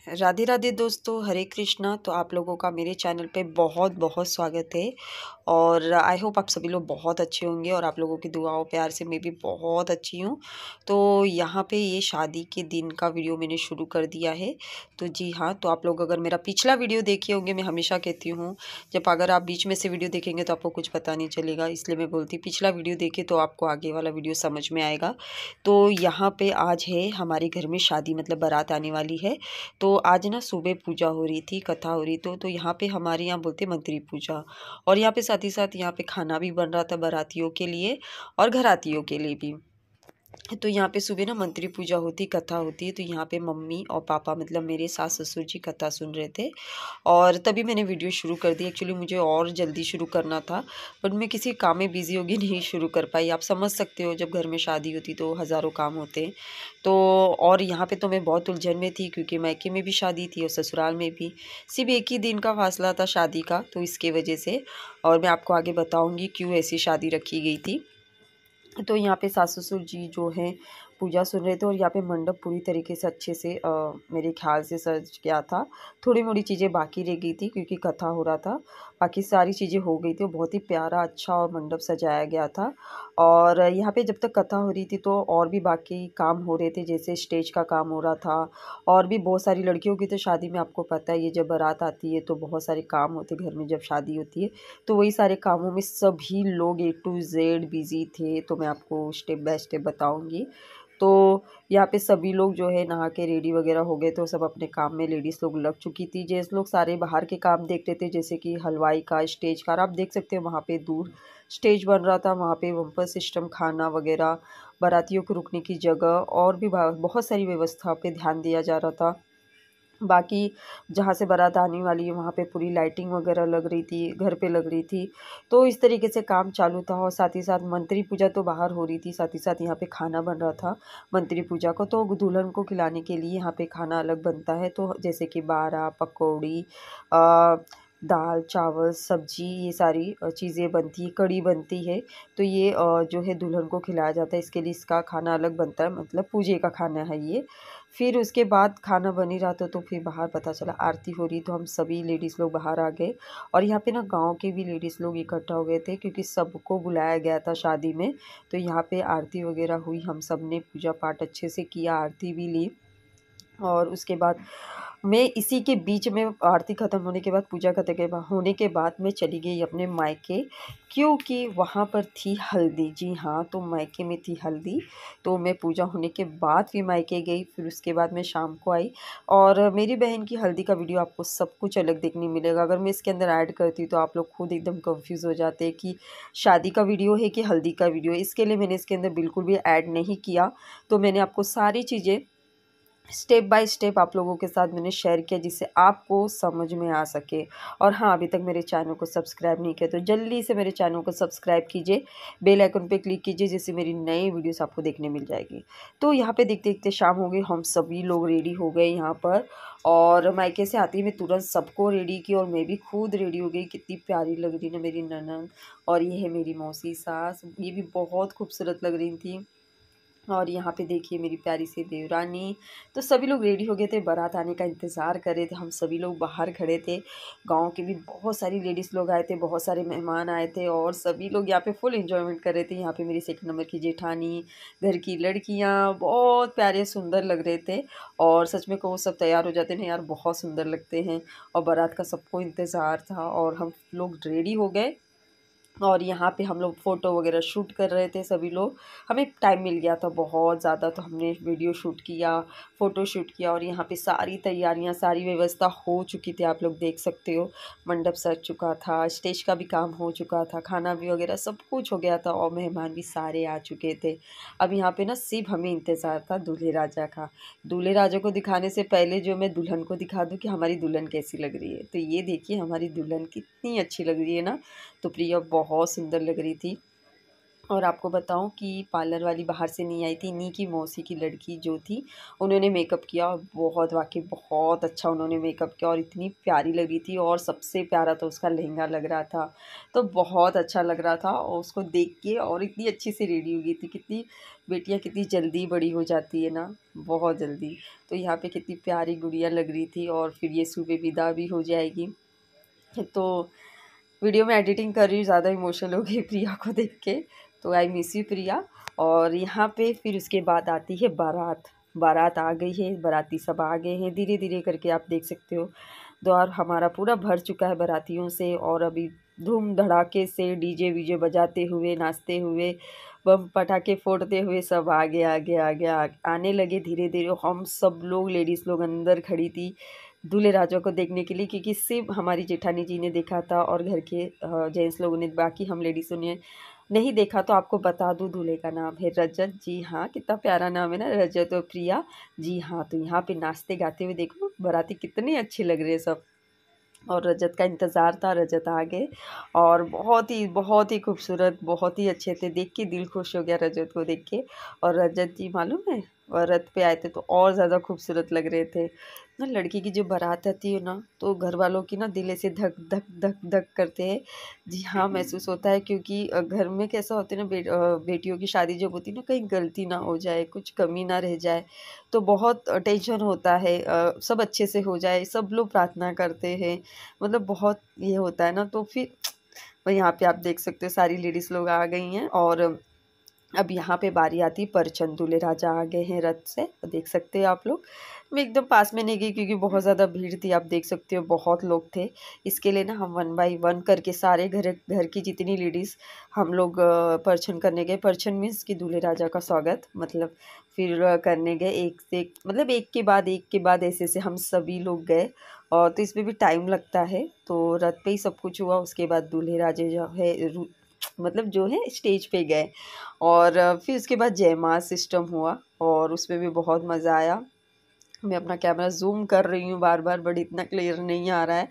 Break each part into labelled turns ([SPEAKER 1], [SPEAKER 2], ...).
[SPEAKER 1] राधे राधे दोस्तों, हरे कृष्णा। तो आप लोगों का मेरे चैनल पे बहुत बहुत स्वागत है और आई होप आप सभी लोग बहुत अच्छे होंगे और आप लोगों की दुआओं प्यार से मैं भी बहुत अच्छी हूँ। तो यहाँ पे ये शादी के दिन का वीडियो मैंने शुरू कर दिया है। तो जी हाँ, तो आप लोग अगर मेरा पिछला वीडियो देखे होंगे, मैं हमेशा कहती हूँ जब अगर आप बीच में से वीडियो देखेंगे तो आपको कुछ पता नहीं चलेगा, इसलिए मैं बोलती पिछला वीडियो देखे तो आपको आगे वाला वीडियो समझ में आएगा। तो यहाँ पे आज है हमारे घर में शादी, मतलब बारात आने वाली है। तो आज ना सुबह पूजा हो रही थी, कथा हो रही तो यहाँ पे हमारे यहाँ बोलते मंत्री पूजा, और यहाँ पे साथ ही साथ यहाँ पे खाना भी बन रहा था बारातियों के लिए और घरातियों के लिए भी। तो यहाँ पे सुबह ना मंत्री पूजा होती, कथा होती है। तो यहाँ पे मम्मी और पापा, मतलब मेरे सास ससुर जी कथा सुन रहे थे और तभी मैंने वीडियो शुरू कर दी। एक्चुअली मुझे और जल्दी शुरू करना था, बट मैं किसी काम में बिजी होगी, नहीं शुरू कर पाई। आप समझ सकते हो जब घर में शादी होती तो हज़ारों काम होते हैं। तो और यहाँ पे तो मैं बहुत उलझन में थी क्योंकि मायके में भी शादी थी और ससुराल में भी। सिर्फ एक ही दिन का फासला था शादी का, तो इसके वजह से। और मैं आपको आगे बताऊँगी क्यों ऐसी शादी रखी गई थी। तो यहाँ पे सास ससुर जी जो हैं पूजा सुन रहे थे और यहाँ पे मंडप पूरी तरीके से अच्छे से मेरे ख्याल से सज गया था। थोड़ी मोड़ी चीज़ें बाकी रह गई थी क्योंकि कथा हो रहा था, बाकी सारी चीज़ें हो गई थी। बहुत ही प्यारा अच्छा और मंडप सजाया गया था। और यहाँ पे जब तक कथा हो रही थी तो और भी बाकी काम हो रहे थे, जैसे स्टेज का काम हो रहा था। और भी बहुत सारी लड़कियों की तो शादी में आपको पता है, ये जब बारात आती है तो बहुत सारे काम होते घर में जब शादी होती है। तो वही सारे कामों में सभी लोग A to Z बिज़ी थे। तो मैं आपको स्टेप बाय स्टेप बताऊंगी। तो यहाँ पे सभी लोग जो है नहा के रेडी वगैरह हो गए, तो सब अपने काम में लेडीज़ लोग लग चुकी थी। जेंट्स लोग सारे बाहर के काम देख रहे थे, जैसे कि हलवाई का, स्टेज का। और आप देख सकते हो वहाँ पे दूर स्टेज बन रहा था, वहाँ पे बम्पर सिस्टम, खाना वगैरह, बारातियों को रुकने की जगह और भी बहुत सारी व्यवस्था पे ध्यान दिया जा रहा था। बाकी जहाँ से बारात आने वाली है वहाँ पे पूरी लाइटिंग वगैरह लग रही थी, घर पे लग रही थी। तो इस तरीके से काम चालू था। और साथ ही साथ मंत्री पूजा तो बाहर हो रही थी, साथ ही साथ यहाँ पे खाना बन रहा था मंत्री पूजा को। तो दुल्हन को खिलाने के लिए यहाँ पे खाना अलग बनता है, तो जैसे कि बारा, पकौड़ी, दाल चावल सब्जी, ये सारी चीज़ें बनती है, कढ़ी बनती है। तो ये जो है दुल्हन को खिलाया जाता है, इसके लिए इसका खाना अलग बनता है, मतलब पूजे का खाना है ये। फिर उसके बाद खाना बन ही रहा था तो फिर बाहर पता चला आरती हो रही, तो हम सभी लेडीज़ लोग बाहर आ गए। और यहाँ पे ना गांव के भी लेडीज़ लोग इकट्ठा हो गए थे क्योंकि सबको बुलाया गया था शादी में। तो यहाँ पे आरती वगैरह हुई, हम सब ने पूजा पाठ अच्छे से किया, आरती भी ली। और उसके बाद मैं इसी के बीच में आरती ख़त्म होने के बाद, पूजा खत्म के बाद होने के बाद मैं चली गई अपने मायके, क्योंकि वहाँ पर थी हल्दी। जी हाँ, तो मायके में थी हल्दी। तो मैं पूजा होने के बाद फिर मायके गई, फिर उसके बाद मैं शाम को आई। और मेरी बहन की हल्दी का वीडियो आपको सब कुछ अलग देखने मिलेगा। अगर मैं इसके अंदर ऐड करती तो आप लोग खुद एकदम कंफ्यूज हो जाते हैं कि शादी का वीडियो है कि हल्दी का वीडियो है। इसके लिए मैंने इसके अंदर बिल्कुल भी ऐड नहीं किया। तो मैंने आपको सारी चीज़ें स्टेप बाय स्टेप आप लोगों के साथ मैंने शेयर किया, जिससे आपको समझ में आ सके। और हाँ, अभी तक मेरे चैनल को सब्सक्राइब नहीं किया तो जल्दी से मेरे चैनल को सब्सक्राइब कीजिए, बेल आइकन पे क्लिक कीजिए, जिससे मेरी नई वीडियोस आपको देखने मिल जाएगी। तो यहाँ पे देखते देखते शाम हो गई, हम सभी लोग रेडी हो गए यहाँ पर। और मायके से आती मैं तुरंत सबको रेडी की और मैं भी खुद रेडी हो गई। कितनी प्यारी लग रही ना मेरी ननद, और ये है मेरी मौसी सास, ये भी बहुत खूबसूरत लग रही थी। और यहाँ पे देखिए मेरी प्यारी सी देवरानी। तो सभी लोग रेडी हो गए थे, बारात आने का इंतज़ार कर रहे थे। हम सभी लोग बाहर खड़े थे, गांव के भी बहुत सारी लेडीज़ लोग आए थे, बहुत सारे मेहमान आए थे और सभी लोग यहाँ पे फुल एंजॉयमेंट कर रहे थे। यहाँ पे मेरी सेकंड नंबर की जेठानी, घर की लड़कियाँ बहुत प्यारे सुंदर लग रहे थे। और सच में को वो सब तैयार हो जाते हैं यार, बहुत सुंदर लगते हैं। और बारात का सबको इंतज़ार था और हम लोग रेडी हो गए। और यहाँ पे हम लोग फ़ोटो वगैरह शूट कर रहे थे सभी लोग। हमें टाइम मिल गया था बहुत ज़्यादा, तो हमने वीडियो शूट किया, फ़ोटो शूट किया। और यहाँ पे सारी तैयारियाँ, सारी व्यवस्था हो चुकी थी, आप लोग देख सकते हो। मंडप सज चुका था, स्टेज का भी काम हो चुका था, खाना भी वगैरह सब कुछ हो गया था और मेहमान भी सारे आ चुके थे। अब यहाँ पे ना सिर्फ हमें इंतज़ार था दूल्हे राजा का। दूल्हे राजा को दिखाने से पहले जो मैं दुल्हन को दिखा दूँ कि हमारी दुल्हन कैसी लग रही है। तो ये देखिए हमारी दुल्हन कितनी अच्छी लग रही है ना। तो प्रिया बहुत सुंदर लग रही थी। और आपको बताऊं कि पार्लर वाली बाहर से नहीं आई थी, इन्हीं की मौसी की लड़की जो थी उन्होंने मेकअप किया, और बहुत वाकई बहुत अच्छा उन्होंने मेकअप किया और इतनी प्यारी लग रही थी। और सबसे प्यारा तो उसका लहंगा लग रहा था, तो बहुत अच्छा लग रहा था और उसको देख के। और इतनी अच्छी से रेडी हो गई थी, कितनी बेटियाँ कितनी जल्दी बड़ी हो जाती है ना, बहुत जल्दी। तो यहाँ पे कितनी प्यारी गुड़िया लग रही थी। और फिर ये सुबह विदा भी हो जाएगी। तो वीडियो में एडिटिंग कर रही हूँ, ज़्यादा इमोशनल हो गई प्रिया को देख के, तो आई मिस यू प्रिया। और यहाँ पे फिर उसके बाद आती है बारात। बारात आ गई है, बाराती सब आ गए हैं धीरे धीरे करके, आप देख सकते हो द्वार हमारा पूरा भर चुका है बारातियों से। और अभी धूम धड़ाके से डीजे वीजे बजाते हुए, नाचते हुए, बम पटाखे फोड़ते हुए सब आगे आगे आगे आने लगे धीरे धीरे। हम सब लोग लेडीज़ लोग अंदर खड़ी थी दूल्हे राजा को देखने के लिए, क्योंकि सिर्फ हमारी जेठानी जी ने देखा था और घर के जेंट्स लोगों ने, बाकी हम लेडीज़ों ने नहीं देखा। तो आपको बता दूं, दूल्हे का नाम है रजत। जी हाँ, कितना प्यारा नाम है ना, रजत और प्रिया। जी हाँ, तो यहाँ पे नाचते गाते हुए देखो बाराती कितने अच्छे लग रहे हैं सब। और रजत का इंतज़ार था, रजत आ गए और बहुत ही खूबसूरत, बहुत ही अच्छे थे, देख के दिल खुश हो गया रजत को देख के। और रजत जी मालूम है और रथ पे आए थे तो और ज़्यादा खूबसूरत लग रहे थे ना। लड़की की जो बारात आती है ना, तो घर वालों की ना दिल ऐसे धक धक धक धक करते हैं। जी हाँ, महसूस होता है, क्योंकि घर में कैसा होता है ना, बेटियों की शादी जब होती है ना, कहीं गलती ना हो जाए, कुछ कमी ना रह जाए, तो बहुत टेंशन होता है। सब अच्छे से हो जाए, सब लोग प्रार्थना करते हैं, मतलब बहुत ये होता है ना। तो फिर यहाँ पे आप देख सकते हो सारी लेडीज़ लोग आ गई हैं। और अब यहाँ पे बारी आती परचन, दूल्हे राजा आ गए हैं रथ से, देख सकते हैं आप लोग। मैं एकदम पास में नहीं गई क्योंकि बहुत ज़्यादा भीड़ थी, आप देख सकते हो बहुत लोग थे। इसके लिए ना हम 1 बाय 1 करके सारे घर की जितनी लेडीज़ हम लोग परचन करने गए। परचन मीन्स कि दूल्हे राजा का स्वागत, मतलब फिर करने गए एक से एक, मतलब एक के बाद ऐसे ऐसे हम सभी लोग गए। और तो इसमें भी टाइम लगता है, तो रथ पे ही सब कुछ हुआ। उसके बाद दूल्हे राजे जो है मतलब जो है स्टेज पे गए। और फिर उसके बाद जयमाल सिस्टम हुआ और उसमें भी बहुत मज़ा आया। मैं अपना कैमरा जूम कर रही हूँ बार बार, बट इतना क्लियर नहीं आ रहा है,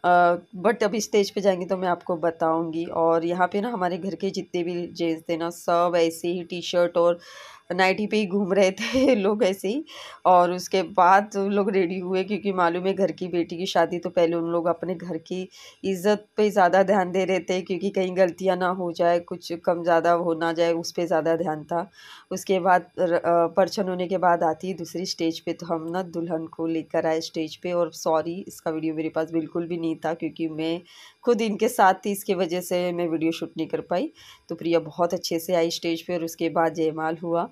[SPEAKER 1] बट अभी स्टेज पे जाएंगी तो मैं आपको बताऊंगी। और यहाँ पे ना हमारे घर के जितने भी जेंट्स थे ना, सब ऐसे ही टी शर्ट और नाइटी पे ही घूम रहे थे लोग ऐसे ही। और उसके बाद उन लोग रेडी हुए, क्योंकि मालूम है घर की बेटी की शादी, तो पहले उन लोग अपने घर की इज्जत पे ज़्यादा ध्यान दे रहे थे, क्योंकि कहीं गलतियाँ ना हो जाए, कुछ कम ज़्यादा हो ना जाए, उस पर ज़्यादा ध्यान था। उसके बाद परछन होने के बाद आती है दूसरी स्टेज पे, तो हम ना दुल्हन को लेकर आए स्टेज पे। और सॉरी, इसका वीडियो मेरे पास बिल्कुल भी नहीं था, क्योंकि मैं खुद इनके साथ थी, इसके वजह से मैं वीडियो शूट नहीं कर पाई। तो प्रिया बहुत अच्छे से आई स्टेज पे और उसके बाद जयमाल हुआ।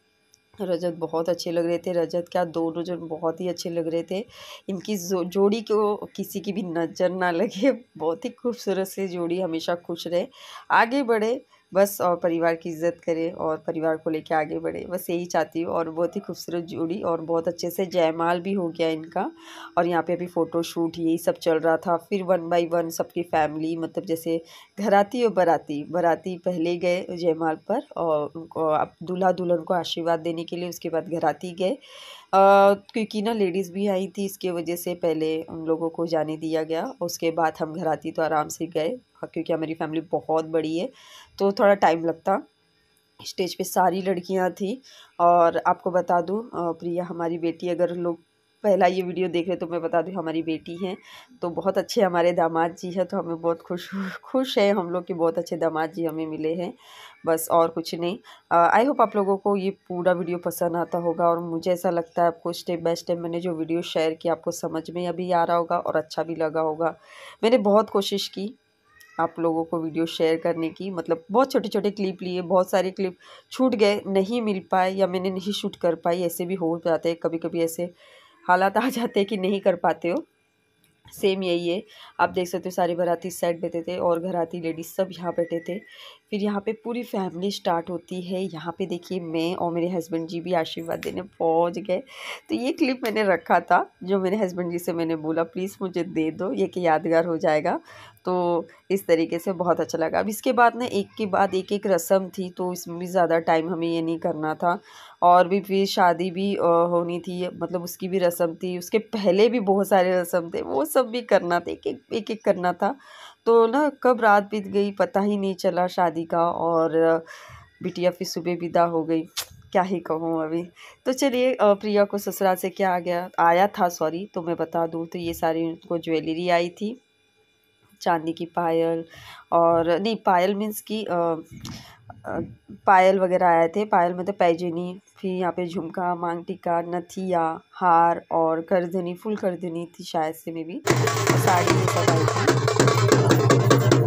[SPEAKER 1] रजत बहुत अच्छे लग रहे थे, रजत क्या दोनों जन बहुत ही अच्छे लग रहे थे। इनकी जोड़ी को किसी की भी नज़र ना लगे, बहुत ही खूबसूरत सी जोड़ी, हमेशा खुश रहे, आगे बढ़े बस, और परिवार की इज्जत करे और परिवार को लेके आगे बढ़े, बस यही चाहती हूँ। और बहुत ही खूबसूरत जोड़ी, और बहुत अच्छे से जयमाल भी हो गया इनका। और यहाँ पे अभी फ़ोटो शूट यही सब चल रहा था। फिर 1 बाय 1 सबकी फैमिली, मतलब जैसे घराती और बाराती, बाराती पहले गए जयमाल पर और उनको अब दूल्हा दुल्हन को आशीर्वाद देने के लिए, उसके बाद घराती गए। क्योंकि ना लेडीज़ भी आई थी, इसके वजह से पहले उन लोगों को जाने दिया गया, उसके बाद हम घराती तो आराम से गए, क्योंकि हमारी फैमिली बहुत बड़ी है तो थोड़ा टाइम लगता। स्टेज पे सारी लड़कियां थी। और आपको बता दूं, प्रिया हमारी बेटी, अगर लोग पहला ये वीडियो देख रहे तो मैं बता दूं हमारी बेटी है। तो बहुत अच्छे हमारे दामाद जी हैं, तो हमें बहुत खुश है हम लोग कि बहुत अच्छे दामाद जी हमें मिले हैं, बस और कुछ नहीं। आई होप आप लोगों को ये पूरा वीडियो पसंद आता होगा, और मुझे ऐसा लगता है आपको स्टेप बाय स्टेप मैंने जो वीडियो शेयर किया आपको समझ में अभी आ रहा होगा और अच्छा भी लगा होगा। मैंने बहुत कोशिश की आप लोगों को वीडियो शेयर करने की, मतलब बहुत छोटे छोटे क्लिप लिए, बहुत सारे क्लिप छूट गए, नहीं मिल पाए या मैंने नहीं शूट कर पाई, ऐसे भी हो जाते हैं कभी कभी, ऐसे हालात आ जाते हैं कि नहीं कर पाते हो। सेम यही है, आप देख सकते हो सारे बाराती साइड बैठे थे और घराती लेडीज सब यहाँ बैठे थे। फिर यहाँ पे पूरी फैमिली स्टार्ट होती है। यहाँ पे देखिए मैं और मेरे हस्बैंड जी भी आशीर्वाद देने पहुँच गए। तो ये क्लिप मैंने रखा था, जो मेरे हस्बैंड जी से मैंने बोला प्लीज़ मुझे दे दो, ये कि यादगार हो जाएगा। तो इस तरीके से बहुत अच्छा लगा। अब इसके बाद ना एक के बाद एक रस्म थी, तो इसमें भी ज़्यादा टाइम हमें ये नहीं करना था। और भी फिर शादी भी होनी थी, मतलब उसकी भी रस्म थी, उसके पहले भी बहुत सारे रस्म थे, वो सब भी करना था, एक एक करना था। तो ना कब रात बीत गई पता ही नहीं चला शादी का। और बिटिया फिर सुबह विदा हो गई, क्या ही कहूँ अभी। तो चलिए प्रिया को ससुराल से क्या आया था सॉरी, तो मैं बता दूँ तो ये सारी उनको ज्वेलरी आई थी, चांदी की पायल, और नहीं पायल मीन्स की पायल वगैरह आए थे, पायल मतलब पैजनी, फिर यहाँ पे झुमका, मांग टीका, नथिया, हार और करधनी, फुल करधनी थी शायद से में भी, साड़ी ये सब आई थी।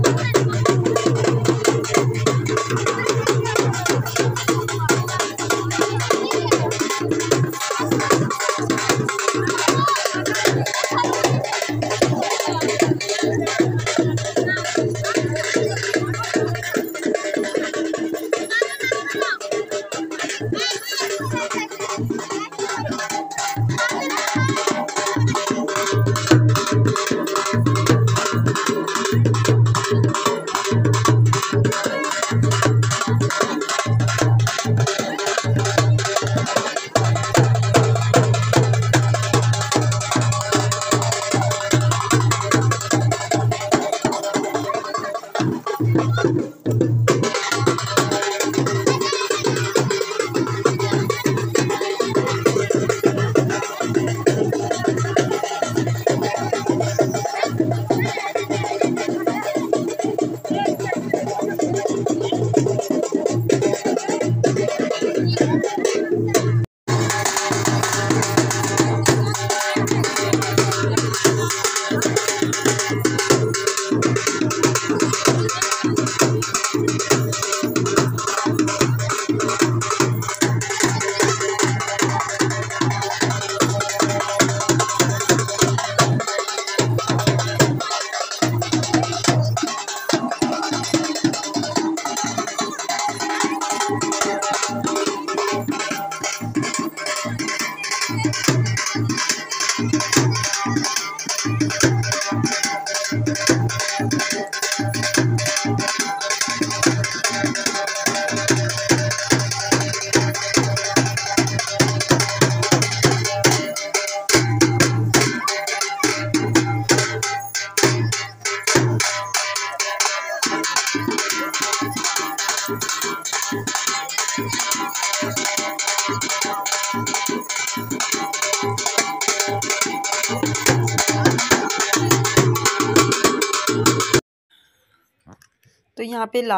[SPEAKER 1] तो यहाँ पे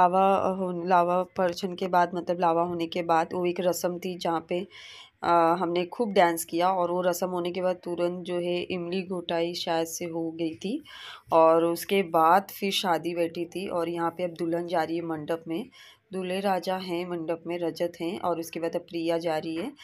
[SPEAKER 1] लावा परछन के बाद मतलब लावा होने के बाद वो एक रस्म थी जहाँ पे हमने खूब डांस किया, और वो रस्म होने के बाद तुरंत जो है इमली घोटाई शायद से हो गई थी, और उसके बाद फिर शादी बैठी थी। और यहाँ पे अब दुल्हन जा रही है मंडप में, दूल्हे राजा हैं मंडप में, रजत हैं, और उसके बाद अब प्रिया जा रही है।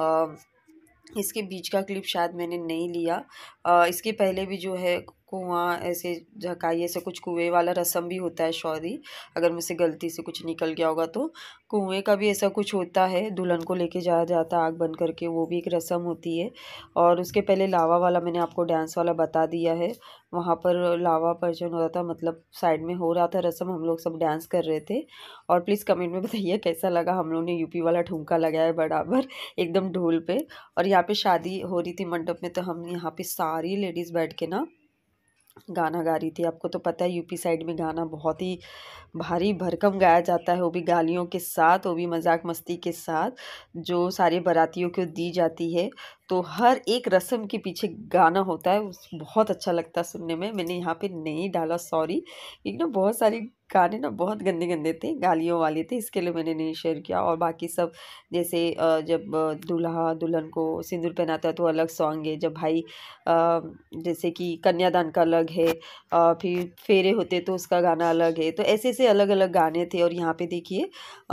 [SPEAKER 1] इसके बीच का क्लिप शायद मैंने नहीं लिया। इसके पहले भी जो है कुआं ऐसे झकाई, ऐसे कुछ कुएं वाला रस्म भी होता है, सॉरी अगर मुझसे गलती से कुछ निकल गया होगा, तो कुएं का भी ऐसा कुछ होता है, दुल्हन को लेके जाया जाता है आग बंद करके, वो भी एक रस्म होती है। और उसके पहले लावा वाला मैंने आपको डांस वाला बता दिया है, वहाँ पर लावा परचन हो रहा था, मतलब साइड में हो रहा था रस्म, हम लोग सब डांस कर रहे थे। और प्लीज़ कमेंट में बताइए कैसा लगा, हम लोग ने यूपी वाला ठुमका लगाया है बराबर एकदम ढोल पे। और यहाँ पे शादी हो रही थी मंडप में, तो हम यहाँ पे सारी लेडीज़ बैठ के ना गाना गा रही थी। आपको तो पता है यूपी साइड में गाना बहुत ही भारी भरकम गाया जाता है, वो भी गालियों के साथ, वो भी मजाक मस्ती के साथ, जो सारे बारातियों को दी जाती है। तो हर एक रस्म के पीछे गाना होता है, बहुत अच्छा लगता है सुनने में। मैंने यहाँ पे नहीं डाला सॉरी, एक ना बहुत सारे गाने ना बहुत गंदे गंदे थे, गालियों वाले थे, इसके लिए मैंने नहीं शेयर किया। और बाकी सब जैसे जब दूल्हा दुल्हन को सिंदूर पहनाता है तो अलग सॉन्ग है, जब भाई जैसे कि कन्यादान का अलग है, फिर फेरे होते तो उसका गाना अलग है, तो ऐसे ऐसे अलग अलग गाने थे। और यहाँ पे देखिए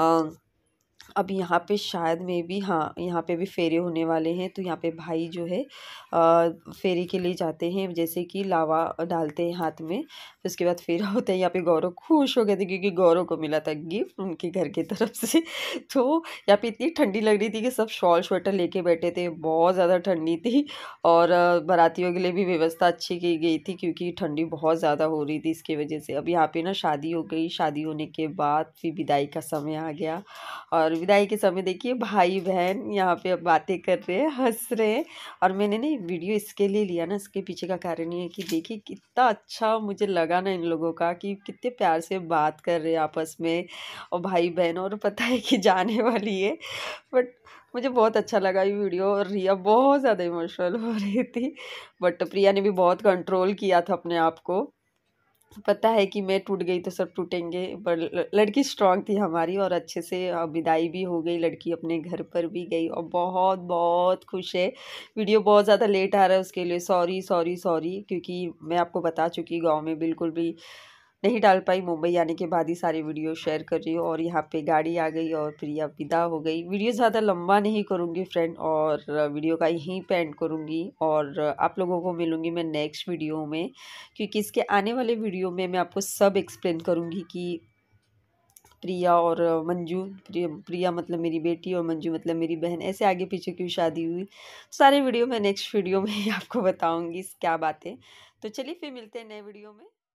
[SPEAKER 1] अब यहाँ पे शायद में भी, हाँ यहाँ पे भी फेरे होने वाले हैं, तो यहाँ पे भाई जो है फेरे के लिए जाते हैं, जैसे कि लावा डालते हैं हाथ में, उसके बाद फेरा होता है। यहाँ पे गौरव खुश हो गए थे क्योंकि गौरव को मिला था गिफ्ट उनके घर की तरफ से। तो यहाँ पे इतनी ठंडी लग रही थी कि सब शॉल स्वेटर लेके बैठे थे, बहुत ज़्यादा ठंडी थी। और बारातियों के लिए भी व्यवस्था अच्छी की गई थी क्योंकि ठंडी बहुत ज़्यादा हो रही थी, इसकी वजह से। अब यहाँ पे ना शादी हो गई, शादी होने के बाद फिर विदाई का समय आ गया, और विदाई के समय देखिए भाई बहन यहाँ पे अब बातें कर रहे हैं, हंस रहे हैं। और मैंने ना ये वीडियो इसके लिए लिया ना, इसके पीछे का कारण ये है कि देखिए कितना अच्छा मुझे लगा ना इन लोगों का, कि कितने प्यार से बात कर रहे हैं आपस में, और भाई बहन, और पता है कि जाने वाली है। बट मुझे बहुत अच्छा लगा ये वीडियो, और रिया बहुत ज़्यादा इमोशनल हो रही थी, बट प्रिया ने भी बहुत कंट्रोल किया था अपने आप को। पता है कि मैं टूट गई तो सब टूटेंगे, पर लड़की स्ट्रांग थी हमारी, और अच्छे से विदाई भी हो गई, लड़की अपने घर पर भी गई, और बहुत बहुत खुश है। वीडियो बहुत ज़्यादा लेट आ रहा है, उसके लिए सॉरी सॉरी सॉरी, क्योंकि मैं आपको बता चुकी गांव में बिल्कुल भी नहीं डाल पाई। मुंबई आने के बाद ही सारी वीडियो शेयर कर रही हूँ, और यहाँ पे गाड़ी आ गई और प्रिया विदा हो गई। वीडियो ज़्यादा लंबा नहीं करूँगी फ्रेंड, और वीडियो का यहीं पे एंड करूँगी, और आप लोगों को मिलूँगी मैं नेक्स्ट वीडियो में, क्योंकि इसके आने वाले वीडियो में मैं आपको सब एक्सप्लेन करूँगी कि प्रिया और मंजू, प्रिया मतलब मेरी बेटी और मंजू मतलब मेरी बहन, ऐसे आगे पीछे क्यों शादी हुई। सारे वीडियो मैं नेक्स्ट वीडियो में ही आपको बताऊँगी क्या बातें। तो चलिए फिर मिलते हैं नए वीडियो में।